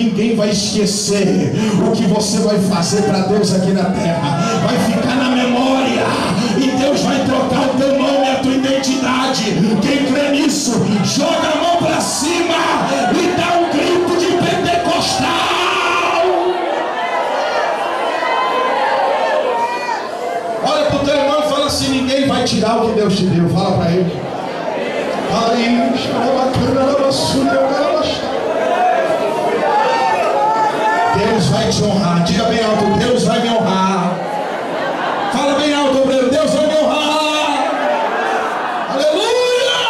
ninguém vai esquecer o que você vai fazer para Deus aqui na terra. Vai ficar na memória, e Deus vai trocar o teu nome, a tua identidade. Quem crê nisso, joga a mão para cima e dá um grito de pentecostal. Olha para o teu irmão e fala assim: ninguém vai tirar o que Deus te deu. Fala para ele. Fala aí. Deus vai te honrar. Diga bem alto: Deus vai me honrar. Fala bem alto, obreiro: Deus vai me honrar. Aleluia.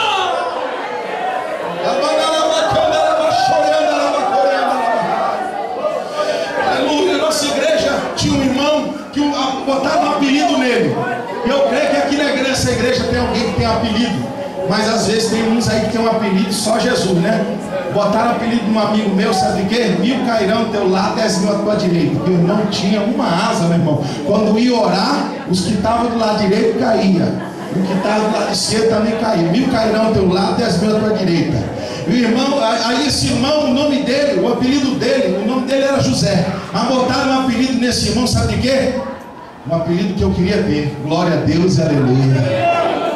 Aleluia. Nossa igreja tinha um irmão que botaram um apelido nele. Eu creio que aqui nessa igreja tem alguém que tem apelido, mas às vezes tem uns aí que tem um apelido só Jesus, né? Botaram o apelido de um amigo meu, sabe o quê? 1000 cairão do teu lado, 10.000 à tua direita. Porque o irmão tinha uma asa, meu irmão. Quando ia orar, os que estavam do lado direito caíam, o que estava do lado esquerdo também caía. 1000 cairão do teu lado, 10.000 à tua direita. E o irmão, aí esse irmão, o nome dele, o apelido dele, o nome dele era José. Mas botaram um apelido nesse irmão, sabe de quê? Um apelido que eu queria ter. Glória a Deus e aleluia.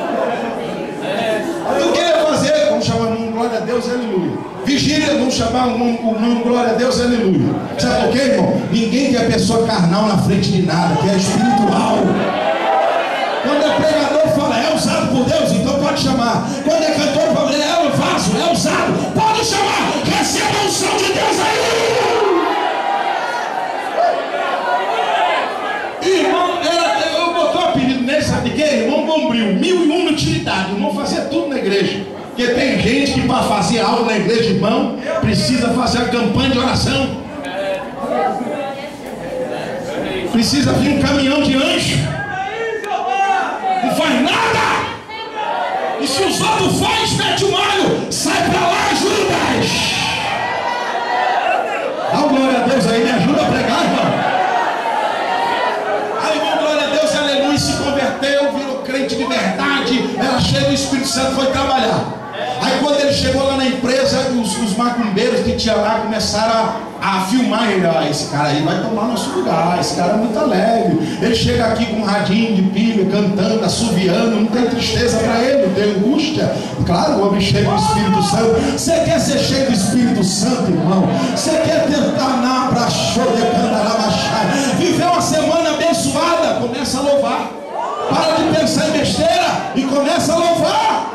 Eu queria fazer, vamos chamar um glória a Deus e aleluia. Vigília, vamos chamar um glória a Deus e aleluia. Sabe por quê, irmão? Ninguém quer pessoa carnal na frente de nada, que é espiritual. Quando é pregador, fala: é usado por Deus, então pode chamar. Quando é cantor, fala: é o vaso, é usado, pode chamar. Receba a unção de Deus aí. Irmão, eu botou o apelido nele, sabe de quê? Irmão Bombril, 1001 utilidade. O irmão fazia tudo na igreja. Porque tem gente que para fazer algo na igreja, irmão, precisa fazer a campanha de oração. Precisa vir um caminhão de anjo. Não faz nada. E se os outros fazem, mete o malho. Sai pra lá, Judas. Dá uma glória a Deus aí, me ajuda a pregar, irmão. Se converteu, virou crente de verdade, era cheio do Espírito Santo, foi trabalhar. Aí quando ele chegou lá na empresa, os macumbeiros que tinha lá começaram a filmar ele. Esse cara aí vai tomar nosso lugar, esse cara é muito alegre, ele chega aqui com um radinho de pilha, cantando, assoviando, não tem tristeza para ele, não tem angústia. Claro, o homem cheio do Espírito Santo. Você quer ser cheio do Espírito Santo, irmão? Você quer tentar na pra viver uma semana abençoada? Começa a louvar. Para de pensar em besteira e começa a louvar.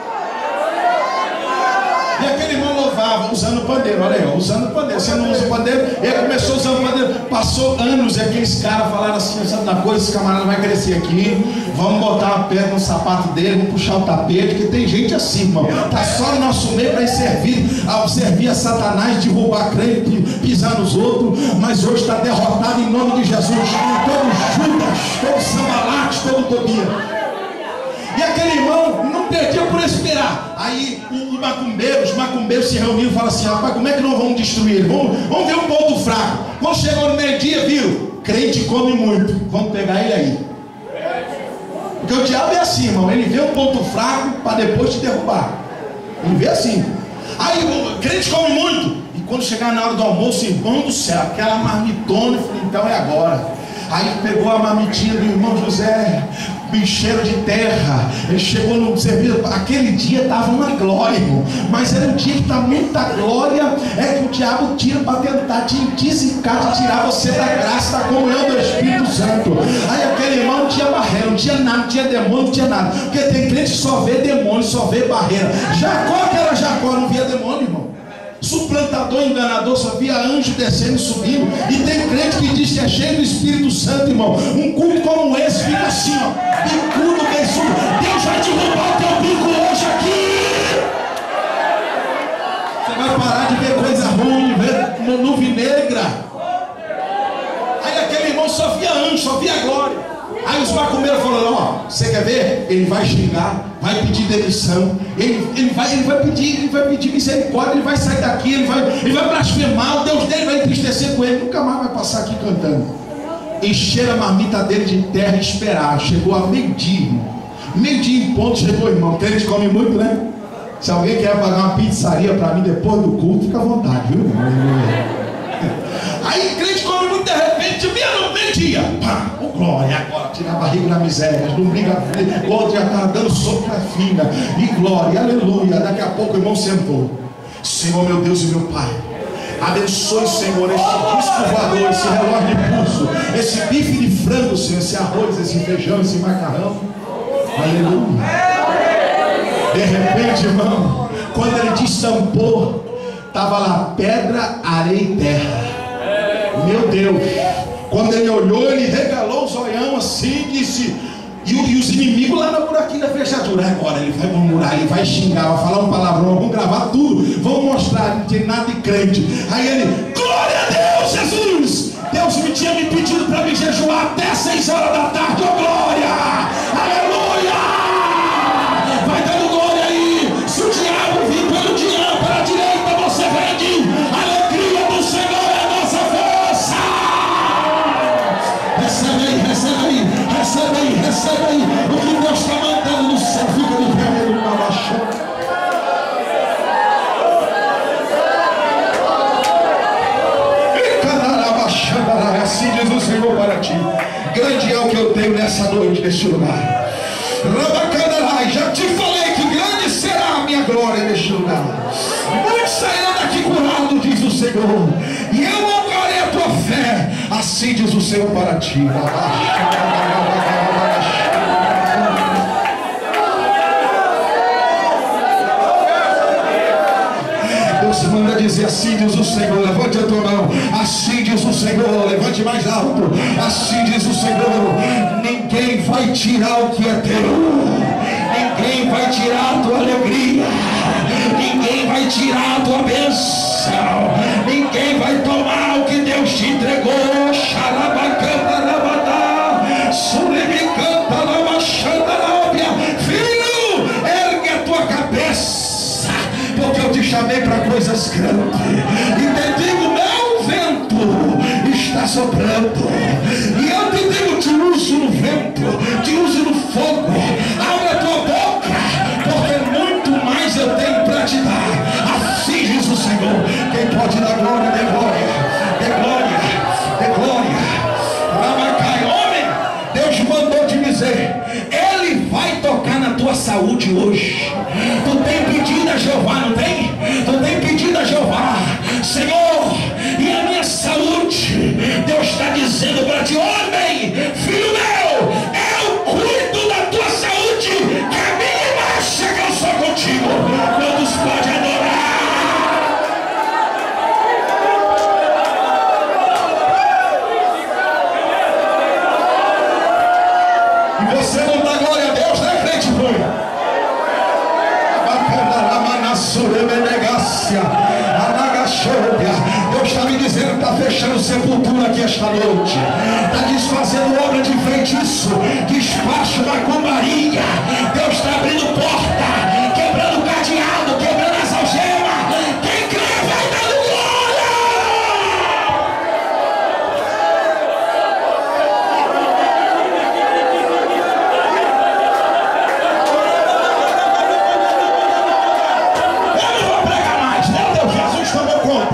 E aquele irmão louvava usando pandeiro. Olha aí, usando pandeiro. Você não usa pandeiro? Ele começou usando pandeiro. Passou anos e aqueles caras falaram assim: sabe da coisa, esse camarada vai crescer aqui, vamos botar uma pedra no sapato dele, vamos puxar o tapete. Que tem gente assim, irmão, tá só no nosso meio para servir a Satanás, derrubar crente, pisar nos outros. Mas hoje está derrotado em nome de Jesus. Todo Judas, todo Sambalate, todo Tobias. E aquele irmão não perdia por esperar. Aí os macumbeiros se reuniram e falaram assim: rapaz, como é que nós vamos destruir ele? Vamos ver um ponto fraco. Quando chegou no meio-dia, viram: crente come muito, vamos pegar ele aí. Porque o diabo é assim, irmão, ele vê um ponto fraco para depois te derrubar. Ele vê assim. Aí o crente come muito. E quando chegar na hora do almoço, irmão do céu, aquela marmitona, eu falei: então é agora. Aí pegou a marmitinha do irmão José, bicheiro de terra. Ele chegou no serviço. Aquele dia estava uma glória, irmão. Mas era um dia que está muita glória. É que o diabo tira para tentar te desencar, de tirar você da graça, da comunhão do Espírito Santo. Aí aquele irmão não tinha barreira, não tinha nada, não tinha demônio, não tinha nada. Porque tem crente que só vê demônio, só vê barreira. Jacó, que era Jacó, não via demônio, irmão. Suplantador, enganador, só via anjo descendo e subindo. E tem crente que diz que é cheio do Espírito Santo, irmão. Um culto como esse fica assim, ó, bicudo, bençudo. Deus vai derrubar o teu bico hoje aqui. Você vai parar de ver coisa ruim, de ver nuvem negra. Aí aquele irmão só via anjo, só via glória. Aí os macumbeiros falaram: ó, você quer ver? Ele vai xingar, vai pedir demissão, ele vai pedir misericórdia, ele vai sair daqui, ele vai blasfemar, o Deus dele vai entristecer com ele, nunca mais vai passar aqui cantando. Encheram a marmita dele de terra e esperar. Chegou a meio-dia em ponto, chegou, irmão. Que eles comem muito, né? Se alguém quer pagar uma pizzaria para mim depois do culto, fica à vontade, viu? glória, agora tira a barriga da miséria, não briga, o outro já está dando soco na fina, e glória, aleluia. Daqui a pouco o irmão sentou. Senhor meu Deus e meu Pai, abençoe, Senhor, este disco voador, esse relógio de pulso, esse bife de frango, Senhor, esse arroz, esse feijão, esse macarrão, aleluia. De repente, irmão, quando ele destampou, estava lá pedra, areia e terra. Meu Deus, quando ele olhou, ele regalou os olhão assim e disse, e os inimigos lá no buraquinho da fechadura. Agora ele vai murmurar, ele vai xingar, vai falar um palavrão, vamos gravar tudo, vamos mostrar, não tem nada de crente. Aí ele, glória a Deus, Jesus, Deus me tinha me pedido para me jejuar até 6 horas da tarde, oh glória, aleluia. Vai dando glória aí. Se o diabo vir pelo diabo para a direita, você vende. A alegria do Senhor é a nossa força. Recebe aí, recebe aí, recebe aí, recebe aí. O que Deus está mandando no céu, fica de pé, ele não abaixou. Assim diz o Senhor para ti. Grande é o que eu tenho nessa noite, neste lugar. Já te falei que grande será a minha glória neste lugar. Muitos sairão daqui curados, diz o Senhor, e eu honrarei a tua fé. Assim diz o Senhor para ti. Deus manda dizer, assim diz o Senhor, levante a tua mão, assim diz o Senhor, levante mais alto, assim diz o Senhor, ninguém vai tirar o que é teu, ninguém vai tirar a tua alegria, ninguém vai tirar a tua bênção, ninguém vai tomar o que Deus te entregou. Filho, ergue a tua cabeça, porque eu te chamei para coisas grandes, e te digo, meu vento está soprando, e eu te digo, te uso no vento, te uso no fogo. Abre a tua boca, porque muito mais eu tenho para te dar. Assim diz o Senhor. Quem pode dar glória, dê glória, dê glória, dê glória. Ramacai, homem, Deus mandou te dizer, Ele vai tocar na tua saúde hoje. Tu tem pedido a Jeová, não tem? Tu tem pedido a Jeová, Senhor, e a minha saúde. Deus está dizendo para ti, homem, filho meu, eu cuido da tua saúde. Caminha e marcha, que eu sou contigo. Quantos podem adorar? E você não dá glória a Deus, né, crente ruim? Deus está me dizendo que está fechando sepultura aqui esta noite, está desfazendo obra de feitiço, despacho, macumbaria. Deus está abrindo porta, quebrando cadeado, quebrando as algemas. Quem crê vai dando glória. Eu não vou pregar mais, né? Deus, Jesus tomou conta.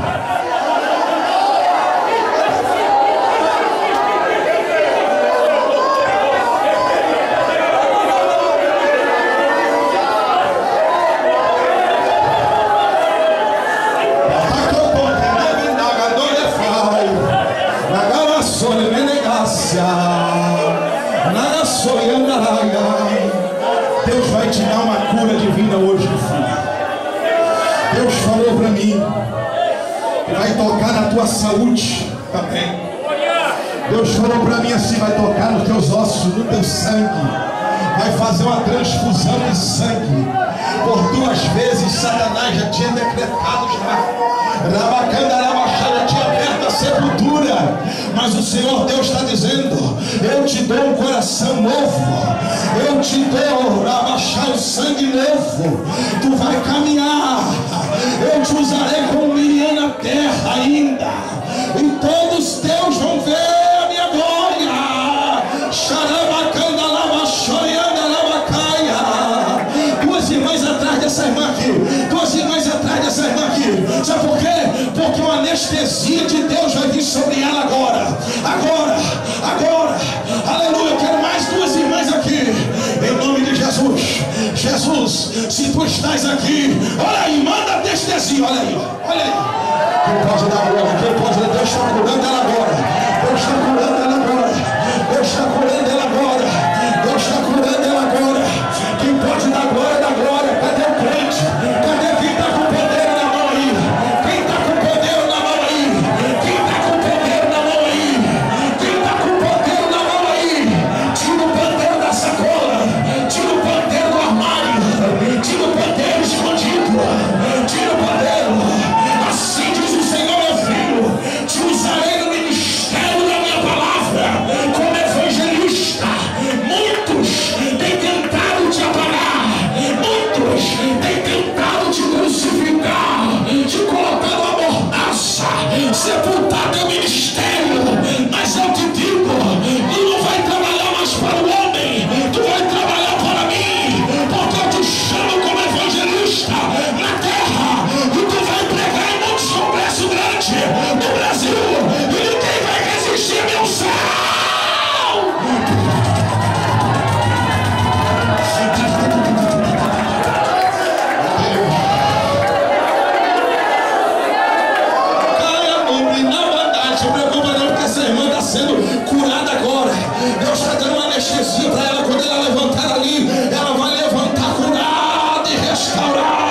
Deus vai te dar uma cura divina hoje, filho. Deus falou para mim que vai tocar na tua saúde também. Deus falou para mim assim, vai tocar nos teus ossos, no teu sangue, vai fazer uma transfusão de sangue. Por 2 vezes Satanás já tinha decretado, já tinha aberto a sepultura, mas o Senhor Deus está dizendo, eu te dou um coração novo, eu te dou o sangue novo, tu vai caminhar, eu te usarei como Miriam na terra ainda, e todos teus vão ver a minha glória. Duas irmãs atrás dessa irmã aqui, sabe por quê? Porque uma anestesia de Deus vai vir sobre ela agora, aleluia. Se tu estás aqui, olha aí, manda testemunho, olha aí, olha aí. Quem pode dar glória? Quem pode dar? Deus está curando ela agora. Deus está curando ela agora. Deus está curando ela agora. Deus está curando ela agora. Quem pode dar glória, dá glória. Cadê o crente? Cadê quem está com poder na mão aí? Quem está com poder na mão aí? Quem está com poder na mão aí? Quem está com poder na mão aí? Tira o pandeiro da sacola. Tira o pandeiro do armário. Tira o pandeiro escondido. Tira o pandeiro. Assim diz o Senhor, meu filho. Te usarei no ministério da minha palavra como evangelista. Muitos têm tentado te apagar. Muitos têm tentado te crucificar, te colocar numa mordaça, sepultar teu ministério. Mas eu te digo, tu não vai trabalhar mais para o homem, tu vai trabalhar para mim, porque eu te chamo como evangelista na terra, e tu vai pregar em muitos congressos grandes no Brasil, e ninguém vai resistir a minha unção. Curada agora. Deus está dando uma anestesia para ela. Quando ela levantar ali, ela vai levantar curada e restaurar.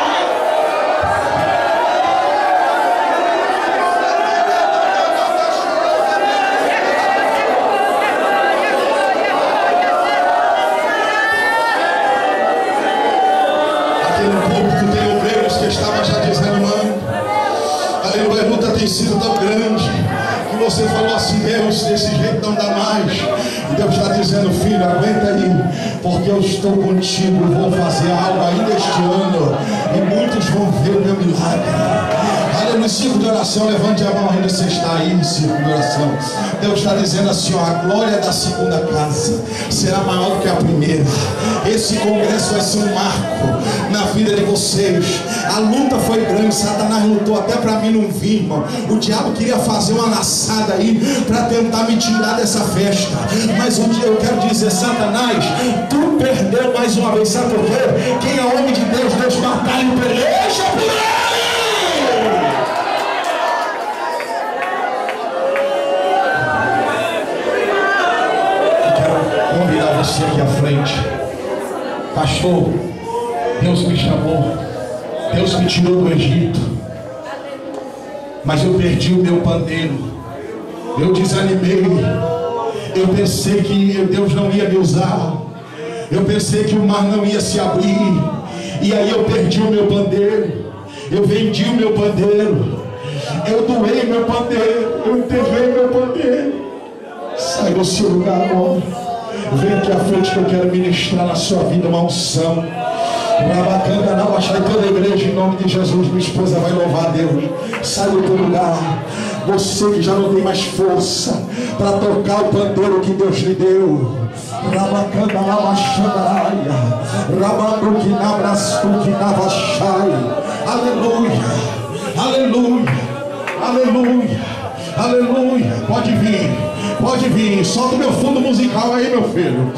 Aqui no púlpito tem obreiros que estavam já desanimando. Aleluia, a luta tem sido tão grande. Você falou assim: Deus, desse jeito não dá mais. E Deus está dizendo: filho, aguenta aí, porque eu estou contigo, vou fazer algo ainda este ano, e muitos vão ver o meu milagre. Aleluia. Círculo de oração, levante a mão ainda, você está aí no círculo de oração. Deus está dizendo assim: ó, a glória da segunda casa será maior do que a primeira. Esse congresso vai ser um marco na vida de vocês. A luta foi grande, Satanás lutou até para mim não vir, irmão. O diabo queria fazer uma laçada aí para tentar me tirar dessa festa. Mas um dia eu quero dizer: Satanás, tu perdeu mais uma vez. Sabe por quê? Quem é homem de Deus, Deus batalha e peleja por ele. Eu quero convidar você aqui à frente. Pastor, Deus me chamou, Deus me tirou do Egito, mas eu perdi o meu pandeiro, eu desanimei, eu pensei que Deus não ia me usar, eu pensei que o mar não ia se abrir, e aí eu perdi o meu pandeiro, eu vendi o meu pandeiro, eu doei meu pandeiro, eu enterrei meu pandeiro. Sai do seu lugar agora. Vem aqui à frente que eu quero ministrar na sua vida uma unção. Rabacanga, não baixar toda a igreja em nome de Jesus. Minha esposa vai louvar a Deus. Sai do teu lugar. Você que já não tem mais força para tocar o pandeiro que Deus lhe deu. Rabacanga, não baixar. Rabanduki, nabrastuki, navachai. Aleluia, aleluia, aleluia, aleluia. Pode vir. Pode vir, solta o meu fundo musical aí, meu filho.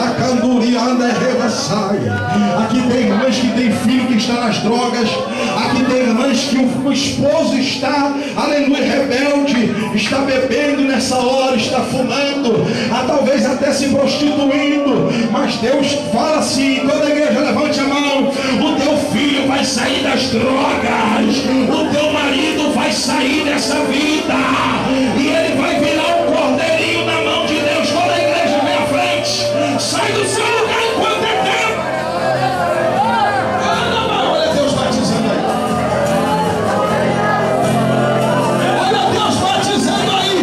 Aqui tem irmãs que tem filho que está nas drogas. Aqui tem irmãs que o esposo está, aleluia, rebelde, está bebendo nessa hora, está fumando, talvez até se prostituindo. Mas Deus fala assim: toda a igreja levante a mão. O teu filho vai sair das drogas, o teu marido vai sair dessa vida, e ele vai virar um cordeirinho na mão de Deus. Toda a igreja vem à frente. Sai do seu lugar enquanto é tempo. Olha Deus batizando aí. Olha Deus batizando aí.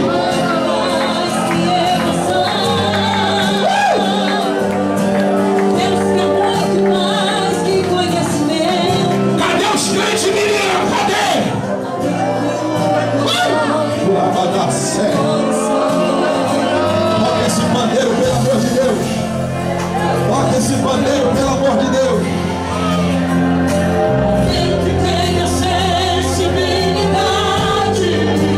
Cadê os crentes, Miriam? Cadê? Vai dar certo. Toca esse pandeiro, pelo amor de Deus. Toca esse pandeiro, pelo amor de Deus. Quem que tem a sensibilidade,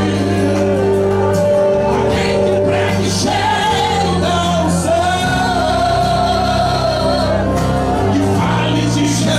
quem que prega e cheio da unção, que fale de Jesus.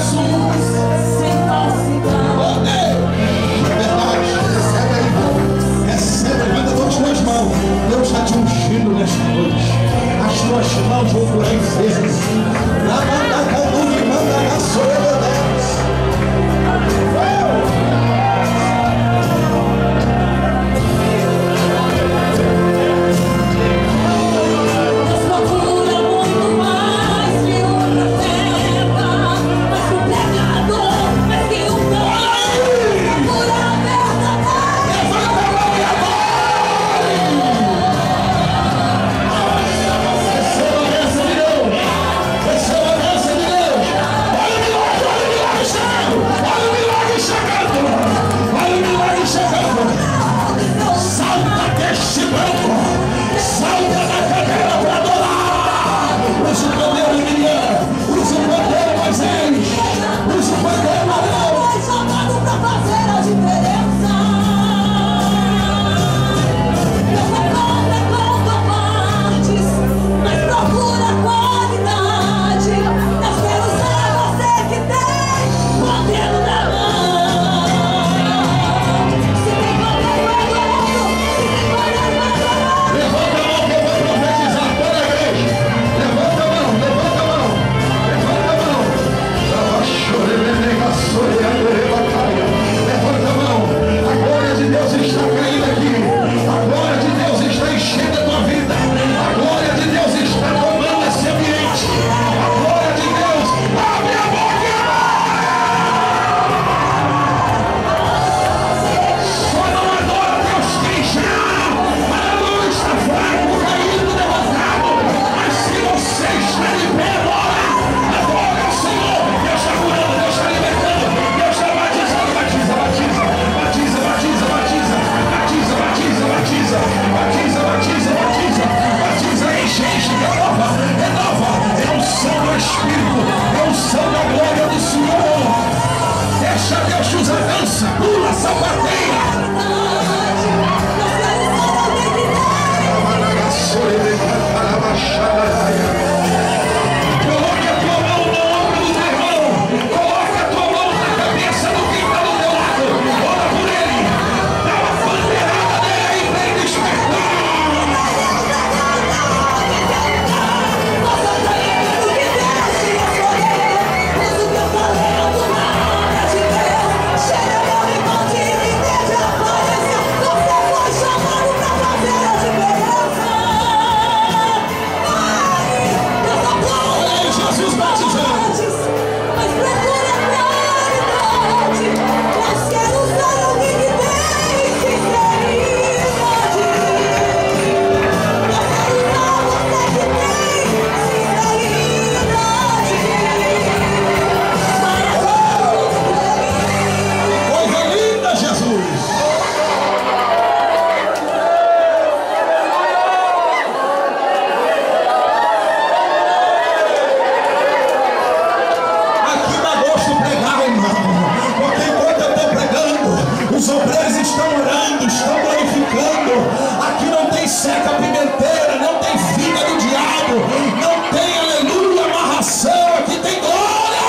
seca a pimenteira, não tem figa do diabo, não tem, aleluia, amarração, aqui tem glória.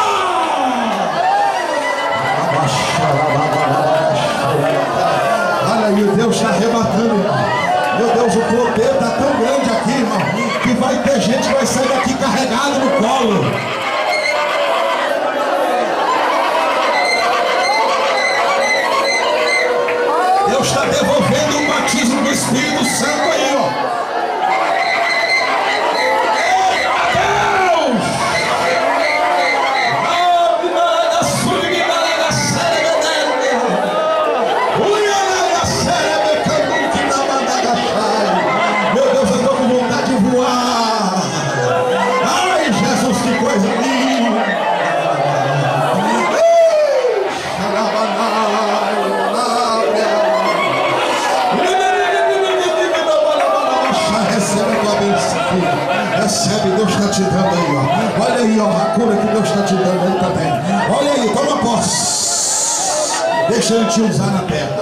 Olha aí, Deus está arrebatando, irmão. Meu Deus, o poder está tão grande aqui, irmão, que vai ter gente que vai sair daqui carregado no colo. Deus está devolvendo o batismo do Espírito Santo aí, ó. Meu Deus, eu estou com vontade de voar. Ai, Jesus, que coisa linda. Recebe, Deus está te dando aí, ó. Olha aí, ó, a cura que Deus está te dando aí também. Olha aí, toma posse. Deixa Ele te usar na terra.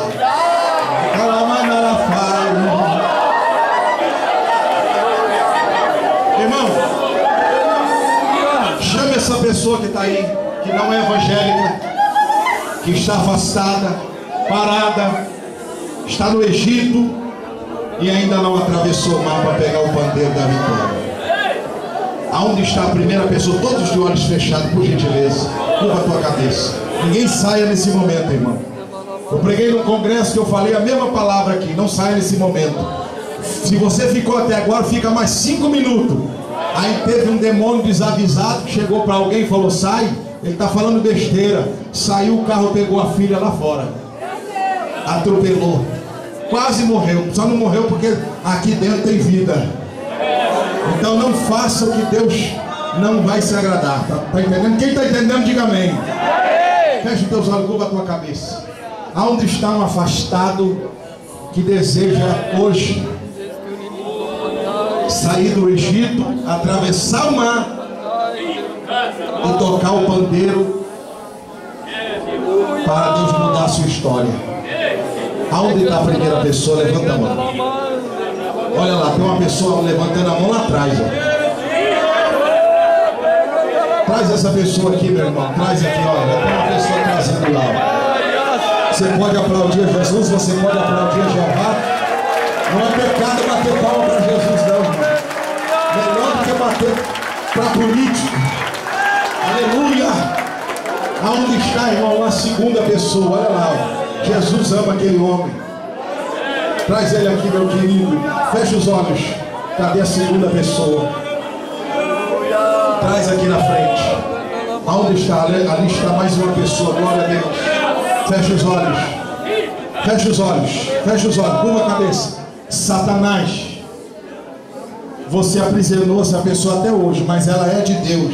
Irmão, chame essa pessoa que está aí, que não é evangélica, que está afastada, parada, está no Egito e ainda não atravessou o mar para pegar o pandeiro da vitória. Aonde está a primeira pessoa? Todos de olhos fechados, por gentileza. Curva a tua cabeça. Ninguém saia nesse momento, irmão. Eu preguei num congresso que eu falei a mesma palavra aqui. Não saia nesse momento. Se você ficou até agora, fica mais 5 minutos. Aí teve um demônio desavisado que chegou para alguém e falou: sai. Ele está falando besteira. Saiu, o carro pegou a filha lá fora. Atropelou. Quase morreu. Só não morreu porque aqui dentro tem vida. Então não faça o que Deus não vai se agradar. Tá entendendo? Quem está entendendo, diga amém. Feche os teus olhos, curva a tua cabeça. Aonde está um afastado que deseja hoje sair do Egito, atravessar o mar e tocar o pandeiro para Deus mudar a sua história? Aonde está a primeira pessoa? Levanta a mão. Olha lá, tem uma pessoa levantando a mão lá atrás, ó. Traz essa pessoa aqui, meu irmão. Traz aqui, olha. Tem uma pessoa trazendo lá, ó. Você pode aplaudir a Jesus, você pode aplaudir a Jeová. Não é pecado bater palma para Jesus, não, irmão. Melhor do que bater para político. Aleluia. Aonde está, irmão, uma segunda pessoa? Olha lá, ó. Jesus ama aquele homem. Traz ele aqui, meu querido. Fecha os olhos. Cadê a segunda pessoa? Traz aqui na frente. Aonde está? Ali está mais uma pessoa. Glória a Deus. Fecha os olhos. Fecha os olhos. Fecha os olhos. Curva a cabeça. Satanás, você aprisionou essa pessoa até hoje, mas ela é de Deus.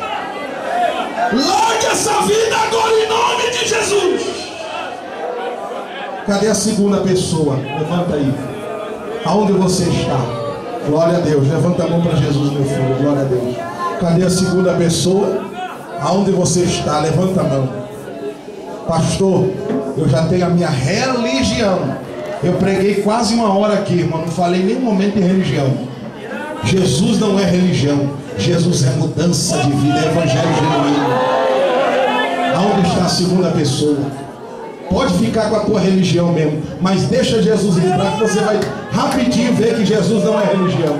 Largue essa vida agora em nome de Jesus. Cadê a segunda pessoa? Levanta aí. Aonde você está? Glória a Deus. Levanta a mão para Jesus, meu filho. Glória a Deus. Cadê a segunda pessoa? Aonde você está? Levanta a mão. Pastor, eu já tenho a minha religião. Eu preguei quase 1 hora aqui, irmão. Não falei nem um momento de religião. Jesus não é religião. Jesus é mudança de vida. É evangelho genuíno. Aonde está a segunda pessoa? Pode ficar com a tua religião mesmo, mas deixa Jesus entrar, que você vai rapidinho ver que Jesus não é religião.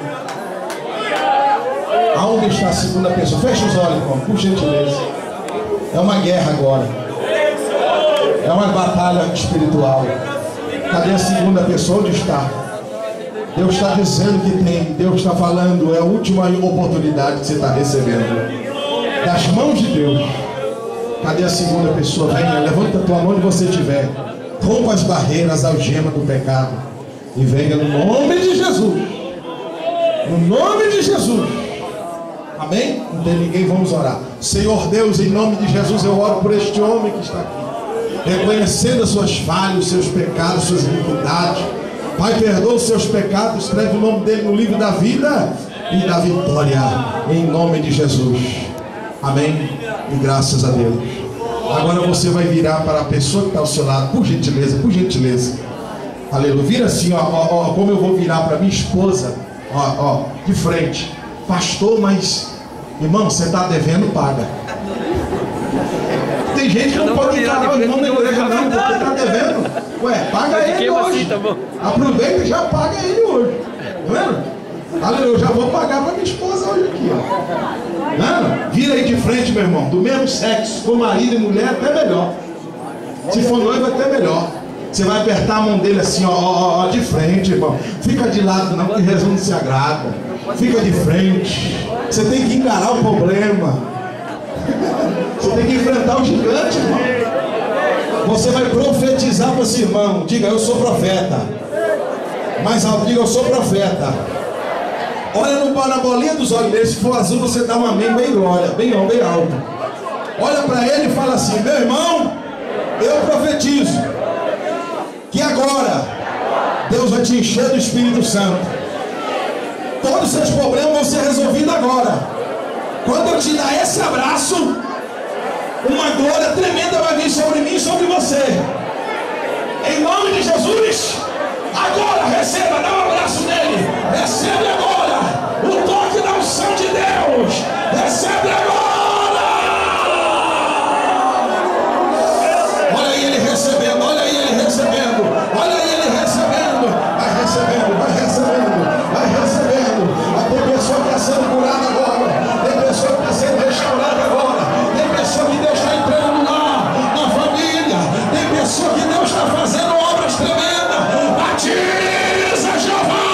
Aonde está a segunda pessoa? Fecha os olhos, irmão, por gentileza. É uma guerra agora. É uma batalha espiritual. Cadê a segunda pessoa? Onde está? Deus está dizendo que tem. Deus está falando. É a última oportunidade que você está recebendo das mãos de Deus. Cadê a segunda pessoa? Venha, levanta a tua mão onde você estiver. Rompa as barreiras, as algemas do pecado. E venha no nome de Jesus. No nome de Jesus. Amém? Não tem ninguém, vamos orar. Senhor Deus, em nome de Jesus, eu oro por este homem que está aqui, reconhecendo as suas falhas, os seus pecados, suas iniquidades. Pai, perdoa os seus pecados, escreve o nome dele no livro da vida e da vitória. Em nome de Jesus. Amém? E graças a Deus. Agora você vai virar para a pessoa que está ao seu lado, por gentileza, por gentileza. Aleluia. Vira assim, ó, como eu vou virar para minha esposa, ó, de frente. Pastor, mas irmão, você está devendo, paga. Tem gente que não pode encarar o irmão na igreja, não, porque está devendo. Ué, paga ele hoje. Assim, tá bom. Aproveita e já paga ele hoje. Tá vendo? Aleluia, eu já vou pagar para minha esposa hoje aqui, ó. Não? Vira aí de frente, meu irmão. Do mesmo sexo, for marido e mulher, até melhor. Se for noivo, até melhor. Você vai apertar a mão dele assim, ó, de frente, irmão. Fica de lado, não, que Jesus não se agrada. Fica de frente. Você tem que encarar o problema. Você tem que enfrentar o gigante, irmão. Você vai profetizar para esse irmão. Diga, eu sou profeta. Mais alto, diga, eu sou profeta. Olha na bolinha dos olhos dele. Se for azul, você dá um amém bem glória, bem alto. Olha para ele e fala assim: meu irmão, eu profetizo que agora Deus vai te encher do Espírito Santo. Todos os seus problemas vão ser resolvidos agora. Quando eu te dar esse abraço, uma glória tremenda vai vir sobre mim e sobre você. Em nome de Jesus, agora receba, dá um abraço nele. Recebe agora o toque da unção de Deus. Recebe agora. Olha aí ele recebendo, olha aí ele recebendo, olha aí ele recebendo. Vai recebendo, vai recebendo, vai recebendo. Tem pessoa que está sendo curada agora. Tem pessoa que está sendo restaurada agora. Tem pessoa que Deus está entrando no lar, na família. Tem pessoa que Deus está fazendo obras tremendas. Batiza, Jeová!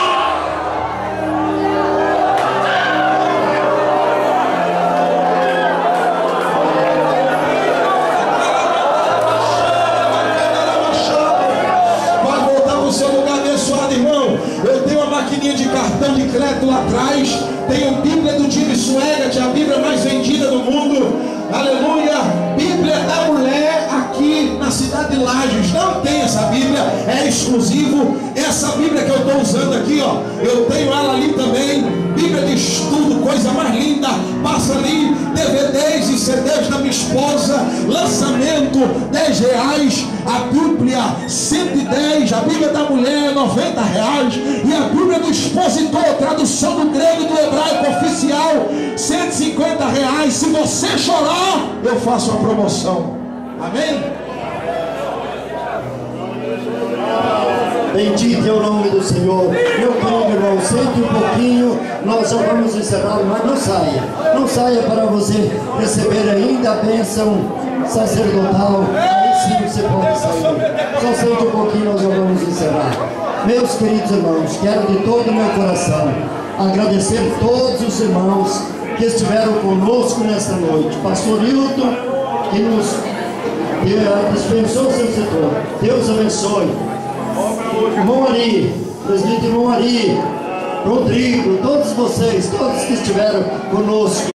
Vai voltar para o seu lugar abençoado, irmão. Eu tenho uma maquininha de cartão de crédito lá atrás. Tenho a Bíblia do Jimmy Swaggart, a Bíblia mais vendida do mundo. Aleluia. Bíblia da mulher aqui na cidade de Lages. Não tem essa Bíblia, é exclusivo. Essa Bíblia que eu estou usando aqui, ó, eu tenho ela ali também. Bíblia de estudo, coisa mais linda. Passa ali DVDs e CDs da minha esposa. Lançamento R$10. A Bíblia 110. A Bíblia da mulher R$90. E a Bíblia do expositor, tradução do grego e do hebraico oficial, R$150. Se você chorar, eu faço uma promoção. Amém? Bendito é o nome do Senhor. Meu querido irmão, sente um pouquinho. Nós já vamos encerrar, mas não saia. Não saia para você receber ainda a bênção sacerdotal. Aí sim você pode sair. Só sente um pouquinho, nós já vamos encerrar. Meus queridos irmãos, quero de todo o meu coração agradecer todos os irmãos que estiveram conosco nesta noite. Pastor Hilton, que nos dispensou o seu setor. Deus abençoe. Irmão Ari, presbítero irmão Ari, Rodrigo, todos vocês, todos que estiveram conosco.